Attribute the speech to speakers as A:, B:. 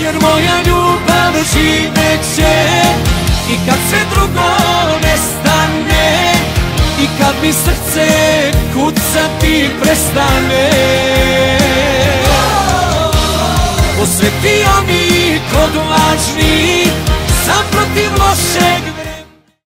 A: jer moja ljubav živeće. I kad sve drugo nestane, i kad mi srce kucati prestane, posvetio mi kod lažnih sam protiv lošeg